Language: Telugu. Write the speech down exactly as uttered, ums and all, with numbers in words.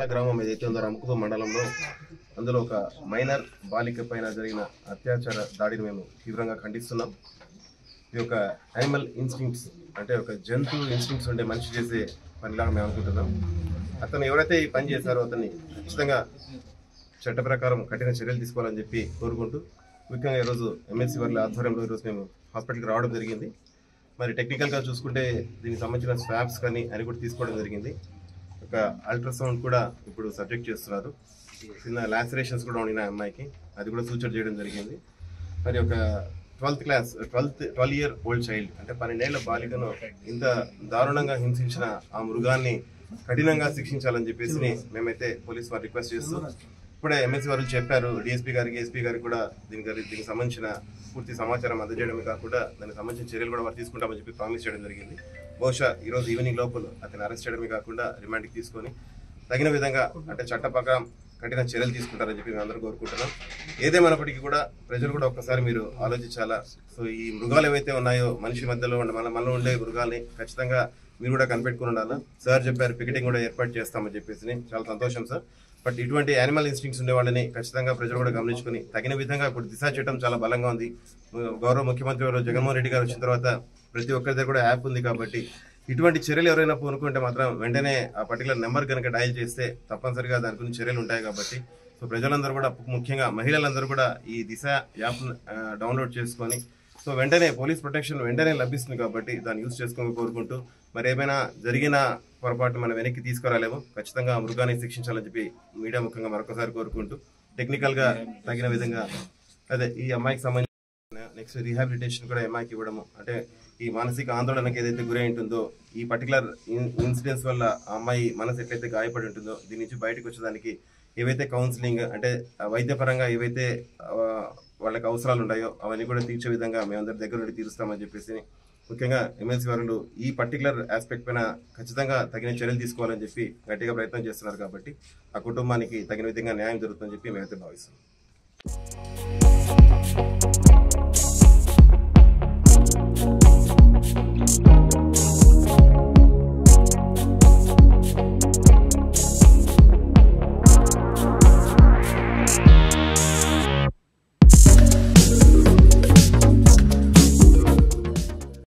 గ్రామం ఏదైతే ఉందో రమకుదు మండలంలో అందులో ఒక మైనర్ బాలిక పైన జరిగిన అత్యాచార దాడిని మేము తీవ్రంగా ఖండిస్తున్నాం. ఇది ఒక యానిమల్ ఇన్స్టింక్ట్స్ అంటే ఒక జంతు ఇన్స్టింక్ట్స్ ఉండే మనిషి చేసే పనిలాగా మేము అనుకుంటున్నాం. అతను ఎవరైతే ఈ పని చేశారో అతన్ని ఖచ్చితంగా చట్ట ప్రకారం కఠిన చర్యలు తీసుకోవాలని చెప్పి కోరుకుంటూ ముఖ్యంగా ఈరోజు ఎమ్మెల్సీ వారి ఆధ్వర్యంలో ఈరోజు మేము హాస్పిటల్కి రావడం జరిగింది. మరి టెక్నికల్గా చూసుకుంటే దీనికి సంబంధించిన స్వాబ్స్ కానీ అని కూడా తీసుకోవడం జరిగింది. ఒక అల్ట్రాసౌండ్ కూడా ఇప్పుడు సబ్జెక్ట్ చేస్తున్నారు. చిన్న లాసరేషన్స్ కూడా ఉండిన అమ్మాయికి అది కూడా సూచర్ చేయడం జరిగింది. మరి ఒక twelfth class twelfth twelve year old child అంటే పన్నెండేళ్ల బాలికను ఇంత దారుణంగా హింసించిన ఆ మృగాన్ని కఠినంగా శిక్షించాలని చెప్పేసి మేమైతే పోలీస్ వారు రిక్వెస్ట్ చేస్తూ ఇప్పుడే ఎమ్మెల్సీ వారు చెప్పారు. డిఎస్పీ గారికి ఎస్పీ గారికి కూడా దీనికి దీనికి సంబంధించిన పూర్తి సమాచారం అందజేయడమే కాకుండా దానికి సంబంధించిన చర్యలు కూడా వారు తీసుకుంటామని చెప్పి ప్రామిస్ చేయడం జరిగింది. బహుశా ఈరోజు ఈవినింగ్ లోపల అతను అరెస్ట్ చేయడమే కాకుండా రిమాండ్కి తీసుకొని తగిన విధంగా అంటే చట్ట ప్రకారం కఠిన చర్యలు తీసుకుంటారని చెప్పి మేము అందరూ కోరుకుంటున్నాం. ఏదేమైనప్పటికీ కూడా ప్రజలు కూడా ఒక్కసారి మీరు ఆలోచించాలా. సో ఈ మృగాలు ఏవైతే ఉన్నాయో మనిషి మధ్యలో ఉండే మన మనలో ఉండే మృగాల్ని ఖచ్చితంగా మీరు కూడా కనిపెట్టుకుని ఉండాలా. సార్ చెప్పారు పికెటింగ్ కూడా ఏర్పాటు చేస్తామని చెప్పేసి, చాలా సంతోషం సార్. బట్ ఇటువంటి యానిమల్ ఇన్స్టింక్ట్స్ ఉండే వాళ్ళని ఖచ్చితంగా ప్రజలు కూడా గమనించుకుని తగిన విధంగా ఇప్పుడు దిశ చట్టం చాలా బలంగా ఉంది. గౌరవ ముఖ్యమంత్రి గారు జగన్మోహన్ రెడ్డి గారు వచ్చిన తర్వాత ప్రతి ఒక్కరి దగ్గర కూడా యాప్ ఉంది కాబట్టి ఇటువంటి చర్యలు ఎవరైనా పూనుకుంటే మాత్రం వెంటనే ఆ పర్టికులర్ నెంబర్ కనుక డయల్ చేస్తే తప్పనిసరిగా దాని గురించి చర్యలు ఉంటాయి. కాబట్టి సో ప్రజలందరూ కూడా ముఖ్యంగా మహిళలందరూ కూడా ఈ దిశ యాప్ డౌన్లోడ్ చేసుకొని సో వెంటనే పోలీస్ ప్రొటెక్షన్ వెంటనే లభిస్తుంది కాబట్టి దాన్ని యూజ్ చేసుకొని కోరుకుంటూ మరి ఏమైనా జరిగిన పొరపాటు మనం వెనక్కి తీసుకురాలేము. ఖచ్చితంగా మృగాన్ని శిక్షించాలని చెప్పి మీడియా ముఖ్యంగా మరొకసారి కోరుకుంటూ టెక్నికల్గా తగిన విధంగా అదే ఈ అమ్మాయికి సంబంధించిన నెక్స్ట్ రీహాబిలిటేషన్ కూడా అమ్మాయికి ఇవ్వడము అంటే ఈ మానసిక ఆందోళనకి ఏదైతే గురై ఉంటుందో ఈ పర్టికులర్ ఇన్సిడెంట్స్ వల్ల ఆ అమ్మాయి మనసు ఎట్లయితే గాయపడి ఉంటుందో దీని నుంచి బయటకు వచ్చేదానికి ఏవైతే కౌన్సిలింగ్ అంటే వైద్యపరంగా ఏవైతే వాళ్ళకి అవసరాలు ఉన్నాయో అవన్నీ కూడా తీర్చే విధంగా మేమందరి దగ్గర నుండి తీరుస్తామని చెప్పేసి ముఖ్యంగా ఎమ్మెల్సీ వారు ఈ పర్టికులర్ ఆస్పెక్ట్ పైన ఖచ్చితంగా తగిన చర్యలు తీసుకోవాలని చెప్పి గట్టిగా ప్రయత్నం చేస్తున్నారు. కాబట్టి ఆ కుటుంబానికి తగిన విధంగా న్యాయం జరుగుతుందని చెప్పి మేమైతే భావిస్తున్నాం.